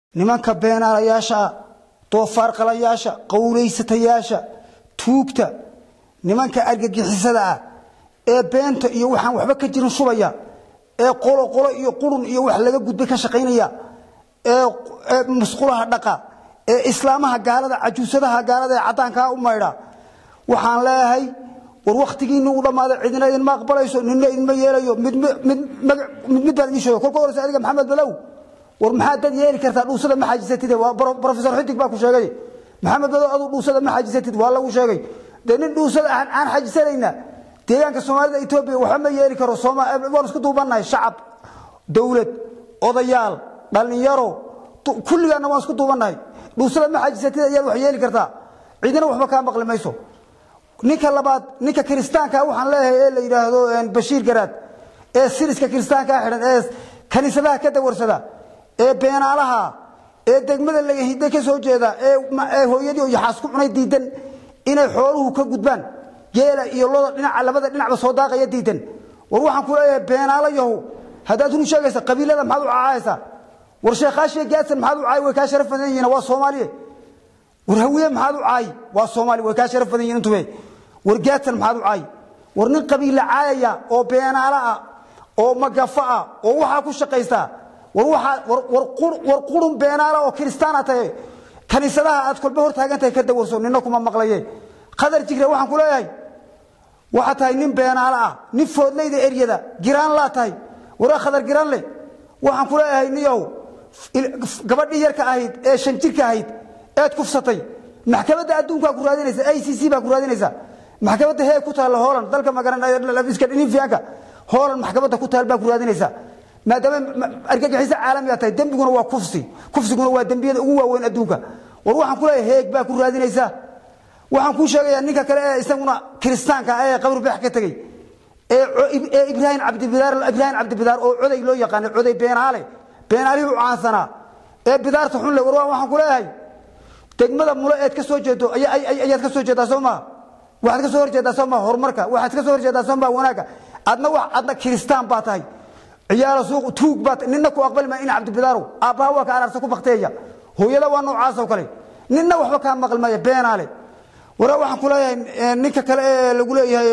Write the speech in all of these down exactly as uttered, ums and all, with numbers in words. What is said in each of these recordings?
nimanka beenaalayaasha doofaar qalayaasha qowleysatayaasha tuugta nimanka argagixisada ah ee beenta iyo waxaan waxba ka jirin shubaya ee qolo qolo iyo qurun iyo wax laga gudbay ka shaqeynaya ee musqulaha dhaqa ee islaamaha gaalada cajuusadaha gaalada ee cadaanka u maydha waxaan leeyahay war waqtigiina u dhamaado cidina idin ma aqbalayso ninna idin ma yeelayo mid mid mid baan idin sheego kolka horeysa adiga maxamed balow war maxaa dad yeeli kartaa dhuusada ma xajisatid waa professor xidig baa ku sheegay maxamed balow adu dhuusada ma xajisatid waa lagu sheegay denin dhuusada aan aan xajisanayna deegaanka Soomaalida Itoobiya waxa ma yeeli karo Soomaaliya waan isku duubanahay shacab dawlad odayaal dhalinyaro kulligaana waan isku duubanahay dhuusada ma xajisatid ayaa wax yeeli kartaa cidina waxba ka maqli mayso ninka labaad ninka kristaanka waxaan leeyahay ee la yiraahdo Bashiir Garaad ee siriska kristaanka xiran ee kaniisadaha ka dawarsada ee beenaalaha ee degmada laga hiday ka soo jeeda ee hooyadii oo yaxaas ku cunay diidan inay xooluhu ka gudbaan geela iyo looda dhinaca labada dhinacba soo daaqaya diidan war waxaan ku leeyahay beenaalayahu hadaad uu sheegaysa qabiilada maxaad u caayaysa war sheekhaashiga gaadsan maxaad u caay way ka sharafadan yihiin waa Soomaaliye war hawiye maxaad u caay waa Soomaali way ka sharafadan yihiin intuba war gaadsan maxaad u caay war nin qabiil caayaya oo beenaala ah oo magafa ah oo waxa ku shaqeysta war waxa war war qurun beenaala oo kristaana tahay kaniisadaha aad kulba hor taagantahay ka dawarso ninna kuma maqlaye qadar jigre waxaan ku leeyahay waxa tahay nin beenaala ah nin foodleyda eriyada giraan la tahay war qadar giraan le waxaan ku leeyahay niyow gabadhii yarka ahayd ee shan jirka ahayd ee kufsatay maxkamadda adduunka ku raadinaysa I C C ba ku raadinaysa maxkamadda heey ku taal Holland dalka magaran iska dhinin fiicanka Holland maxkamadda ku taal ba ku raadinaysa maadaama argagixisa caalami ah tahay dambiguna waa kufsi kufsiguna waa dambiyada ugu waaweyn adduunka war waxaan ku leeyahay heeg ba ku raadinaysa waxaan ku sheegayaa ninka kale ee isaguna kristaanka ah ee qabr baax ka tagay ee Ibrahim Abdi Bidaar Ibrahim Abdi Bidaar oo coday loo yaqaan coday beenaale beenaalihi u caansana ee bidaarta xun le war waxaan ku leeyahay degmada mulo ee ka soo jeedo ay ay ka soo jeedaa Soomaa waxaad ka soo horjeedaa Soomaa horumarka waxaad ka soo horjeedaa Soomaa wanaaga adna wax adna kristaan baa tahay ciyaar suuq tuug baad ninna ku aqbal ma in Abdi Bidaaro aabaa waa ka ararsa ku baqteeya hooyada waa noocaas oo kale ninna waxba ka maqal ma beenaale wara waxaan ku leeyahay ninka kale ee lagu leeyahay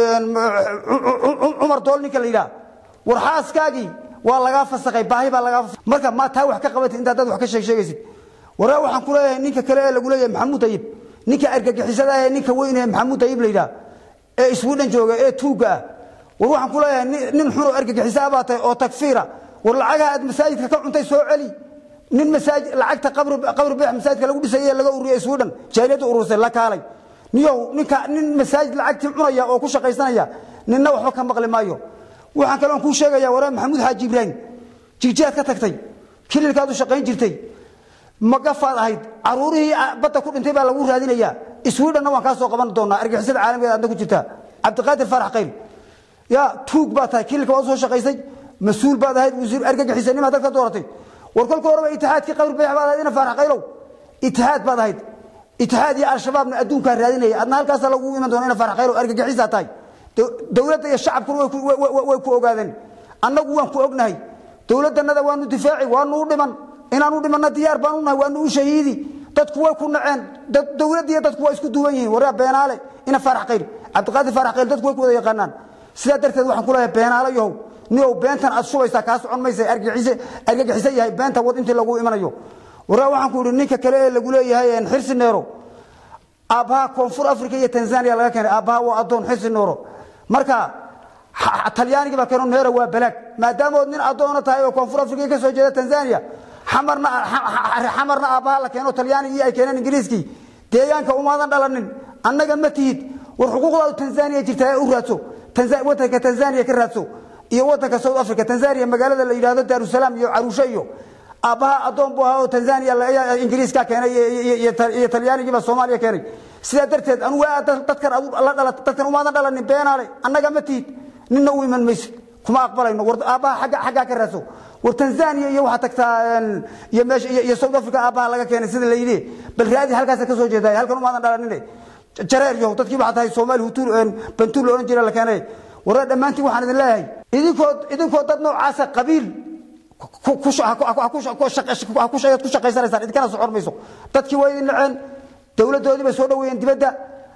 Umar Dool ninka la yiraahdo war xaaskaagi waa laga fasaqay baahi baa laga marka ma taa wax ka qabatay inta dad wax ka sheeg sheegaysid wara waxaan ku leeyahay ninka kale ee lagu leeyahay Maxamuud Tayyib ninka argagixisada ee ninka weyn ee Maxamuud Tayyib la yiraahdo ee Sweden jooga ee tuuga war waxaan ku leeyahay nin xun oo argagixisa abaatay oo takfiira war lacaga aad masaajidka ka cuntay soo celi nin masaajid lacagta qabr qabr baax masaajidka lagu dhisay laga ururiyay Sweden jaaliyada urursay la kaalay niyo ninka nin masaajid lacagti cunaya oo ku shaqeysanaya ninna waxba ka maqli maayo waxaan kale oo ku sheegaya waraa Maxamuud Xaaji Ibrahim jijiyaad ka tagtay kililkaad u shaqeyn jirtay magafaad ahayd caruurihii badda ku dhintay baa lagu raadinaya Sweden waan ka soo qaban doonaa argagixisada caalamiga aad ku jirta Cabdiqaadir Farax Qayl ya tuug baa tahay kililka waa soo shaqeysay mas'uul baad ahayd wasiir argagixisanimo dadka dooratay war kolka horeba itihaadki qabr baax baad ahayd Farax Qaylow itihaad baad ahayd اتحاد يا الشباب من أدون كهرادينية أدنى هالكاس لقوا من دوننا فرح خير وأرجع حيزة تاي دولة الشعب كله ويكو وقادن أنا قوان كو أجنهي دولة النذا وانو دفاعي وانو دمن إن أنو دمن ديار بانونا وانو شهيدي تدكوا كنا عن دولة دي تدكوا إسكو دويني ورا بين علي إن فرح خير عبد فرح خير تدكوا كذا يقنن سيادة تدوا عن كلها بين علي يوم نيو بنتن أصوب يسكاس عن ما يصير أرجع حيزة أرجع حيزة هاي بنت واد أنت لقوا إيمان يوم ورا waxaan ku yiri ninka kale ee lagu leeyahay in xirsi neero aabaha koonfur afrika iyo Tanzania laga keenay aabaha waa adoon xirsi neero marka talyaaniga ba keenay neero waa balaag maadaama nin adoon tahay oo koonfur afrika ka soo jeeda Tanzania xamarna xamarna aabaha la keenay talyaaniga ay keeneen ingiriiski deegaanka umaadan dhalanin annaga ma tihid war xuquuqda Tanzania jirta u raadso Tanzania wadanka Tanzania ka raadso iyo wadanka South Africa Tanzania magaalada la yiraahdo Daarusalaam iyo Arusha iyo abaha adoon buu ahaa Tanzania la ingiriiska keenay iyo talyaaniga ba Soomaaliya keenay sida darteed anu waa dadkan la dhalay dadkan uma dhalanin beenaale annaga ma tiid ninna uu iman mayso kuma aqbalayno war abaha xaga xaga ka raaso war Tanzania iyo waxa tagtaa iyo meesha iyo South Africa abaha laga keenay sida la yiri bal raadi halkaas ka soo jeeday halkan uma dhalanin jareer iyo dadkii waxa tahay Soomaali hutur bantuul oran jiray la keenay war dhamaantii waxaan idin leeyahay idinkood idinkood dad noocaas qabiil ku shaqaysanaysan idinkana soo xormayso dadkii way idin naceen dawladoodii bay soo dhaweeyeen dibadda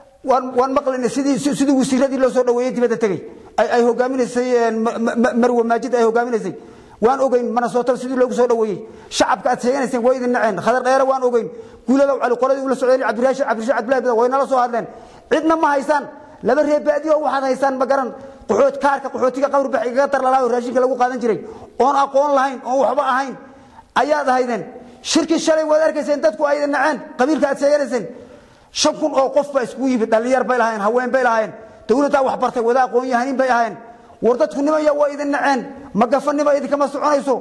waan maqlaynay sidii sidii wasiiradii loo soo dhaweeyay dibadda tagay ay hogaaminaysay Marwa Maajid ay hogaaminaysay waan ogeyn Minnesota sidii loogu soo dhaweeyay shacabka aad sheeganayseen way idin naceen khadar dheer waan ogeyn guulada cali qoladii ula socday Cabdiraashi Cabdiraashi Cabdilaahi way nala soo hadleen cidna ma haysan laba reebaadiyo waxaad haysan ma garan qaxoot kaarka qaxootiga qawr baa iga tar lalaayo raashinka lagu qaadan jiray oon aqoon lahayn oo waxba ahayn ayaad ahaydeen shirki shalay wada arkayseen dadku ay idin naceen qabiilka aad sheeganayseen shan kun oo qof ba isku yimid dhalinyar bay lahayn haween bay lahayn dawladda wax bartay wada aqoon yahayn bay ahayn war dadku nimaya waa idin naceen ma gafanimo idin kama soconayso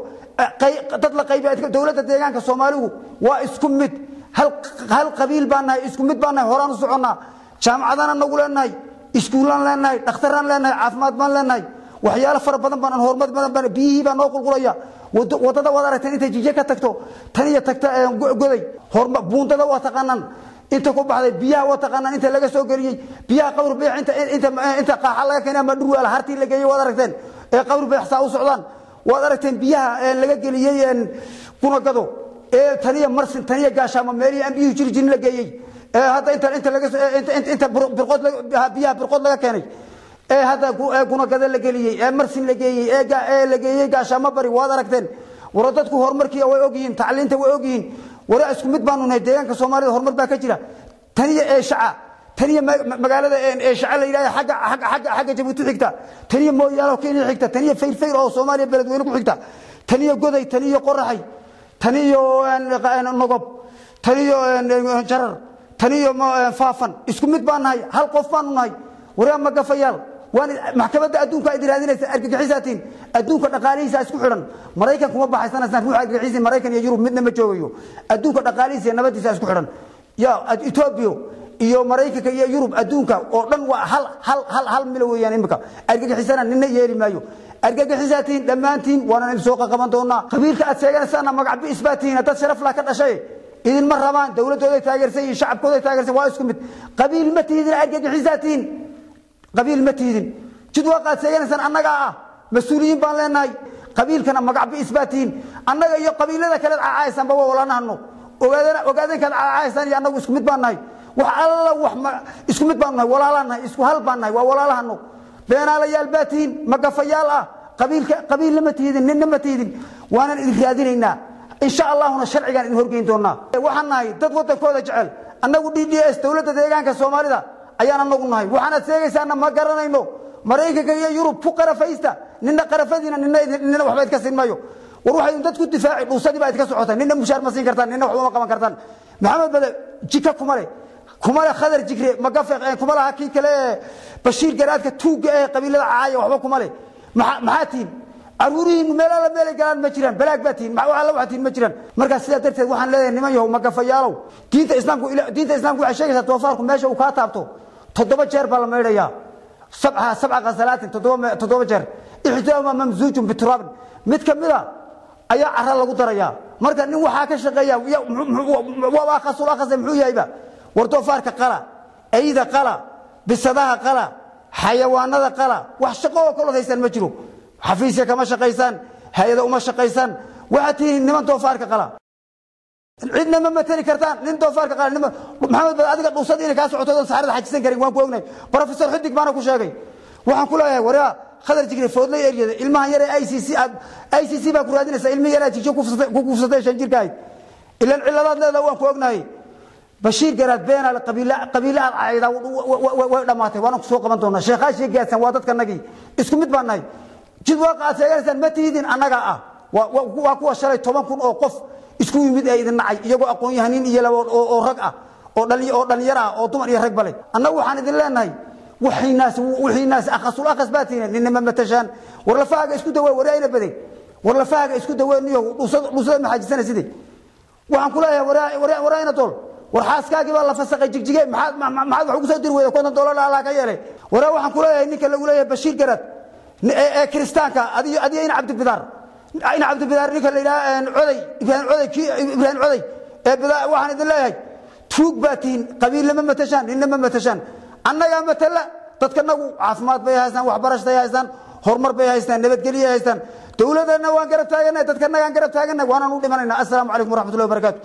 dad la qaybay dawladda deegaanka Soomaaligu waa isku mid hal hal qabiil baanahay isku mid baanahay horaan u soconaa jaamacadana nagu leenahay iskuulan leenahay dhakhtaran leenahay caafimaad baan leenahay waxyaalo fara badan baan horumar badan baan biyi baan noo qulqulaya wadada wada aragteen inta jiije ka tagto tan iyo tagta goday horma buundada waa taqaanaan inta ku baxday biyaha waa taqaanaan inta laga soo galiyay biyaha qawr beex inta inta inta qaaxa laga keenay ma dhur wala hartii laga geeyay wada aragteen ee qawr beex saa u socdaan wada aragteen biyaha laga geliyay kuna gado ee taniya marsin taniya gaashaamo meelii aan biyo jir jin la geeyay ee hada inta inta laga inta inta birqod biyaha birqod laga keenay ee hada kuna gado la geliyay ee marsin la geeyay ee la geeyay gaashaamo bari wada aragteen waradadku horumarkii way ogyiin tacliinta way ogyiin wara isku mid baanu nahay deegaanka Soomaalida horumar baa ka jira taniya ee shaca taniya magaalada ee shaca la yiraahdo xagga xagga xagga Jabuuti xigta taniya mooyaalo Kenya xigta taniya fayr fayr oo Soomaaliya beledweyne ku xigta taniya goday taniya qoraxay taniya nogob taniya jarar taniya faafan isku mid baan nahay hal qof baan nahay wara ma gafayaal waan maxkamadda adduunka ay diraadinaysa argagixisaatiin adduunka dhaqaalihiisa isku xiran Mareykan kuma baxaysanaysan ruux argagixisay Mareykan iyo Yurub midna ma joogayo adduunka dhaqaalihiisa nabadiisa isku xiran ya Ethiopia iyo Mareykanka iyo Yurub adduunka oo dhan waa hal hal hal hal mil weeyaan imika argagixisana ninna yeeli maayo argagixisaatiin dhamaantiin waana in soo qaban doonaa qabiilka aad sheeganaysaan magac bi isbaatiin dad sharaf la ka dhashay idin ma rabaan dawladooda taageersay shacabkooda taageersay waa isku mid qabiil ma tiidin argagixisaatiin qabiil ma tiidin jid waqaad sheeganaysan annaga ah mas'uuliyiin baan leenahay qabiilkana magac bi isbaatiin annaga iyo qabiilada kale caaysan ba walaanahno ogaadana ogaadeen ka caaysan iyo annagu isku mid baan nahay wax alla wax isku mid baan nahay walaalaanahay isku hal baan nahay waa walaalahno beenaalayaal baatiin magafayaal ah qabiilka qabiil lama tiidin ninna ma tiidin waanan idin raadinaynaa insha Allahna sharcigan in horgeyn doonaa waxaan nahay dad wadankooda jecel annagu D D S dawladda deegaanka Soomaalida ayaan anagu nahay waxaan sheegaysaana ma garanayno Mareykanka iyo Yurub ku qarafaysta ninna qarafadina ninna ninna waxba idka siin maayo war waxay dadku difaaci dhuusadii baa idka socotay ninna mushaar ma siin kartaan ninna waxba ma qaban kartaan maxamed bada jika kumale kumale khadar jikre ma gafaq kumala hakii kale Bashiir garaadka tuuga ee qabiilada caaya waxba kumale maxaatiin aruuriin meel la meel galaan ma jiraan balaag baatiin ma waxa la waxtiin ma jiraan marka sida darteed waxaan leeyahay niman yahow ma gafayaalow diinta islaamku diinta islaamku waxay sheegaysaa toofaarku meesha uu ka taabto toddoba jeer baa la meedayaa sab'a sab'a qasalaat toddoba toddoba jeer ihdaama mamzuujun biturab mid kamida ayaa carra lagu darayaa marka nin waxa ka shaqeeya waa khasula khasay muxuu yahayba war toofaarka qala ayda qala bisadaha qala xayawaanada qala wax shaqo oo kala haysan ma jiro xafiisya kama shaqaysan hay'ada uma shaqaysan waxa tiin niman toofaarka qala cidna ma matali kartaan nin doofaarka qaar nima maxamed bad adiga dhuusad inay ka socoto saarada xajisan karin waan ku ognay professor xidig baana ku sheegay waxaan ku leeyahay waraa khadar jigre foodlay eriyada ilmaha yar ee I C C I C C ba ku raadinaysa ilmihi yar ee tijo ku kufsatay shan jirkaay ilan ciladaad leedahay waan ku ognay Bashiir garaad beena la qabiila qabiila ayda way dhamaatay waan ku soo qaban doonaa sheekhaashii gaadsan waa dadka nagi isku mid baan nahay jid waaqaad sheegaysan ma tiidin annaga ah waa kuwa shalay toban kun oo qof isku yimid ay idin nacay iyagoo aqoon yahanin iyo laba oo rag ah oo dhaliyo oo dhalinyaro ah oo dumar iyo rag bale annagu waxaan idin leenahay wixii naas wixii naas akhasul akhasbaatina ninna ma tashan war la faaga isku dawaa waraayna baday war la faaga isku dawaaniyo dhusad dhusad ma xajisan sidii waxaan ku leeyahay waraa waraayna tol war xaaskaagi baa la fasaqay jigjige maxaad maxaad wax ugu soo dir weeyo konton dollar la ka yeelay waraa waxaan ku leeyahay ninka lagu leeyahay Bashiir Garad ee kristaanka adiyo adiyo in Cabdi Bidaar in Cabdi Bidaar ninka la ilaa coday ibaan coday ki ibaan coday ee bidaa waxaan idin leeyahay tuug baatiin qabiil lama matashan inna ma matashan annaga matala dadka nagu caafimaad bay haystaan waxbarasho bay haystaan horumar bay haystaan nabadgelyo haystaan dawladana waan garab taaganahay dadkana waan garab taaganahay waana u dhimanayna. Assalaamu calaykum waraxmatullaahi wabarakaatuh.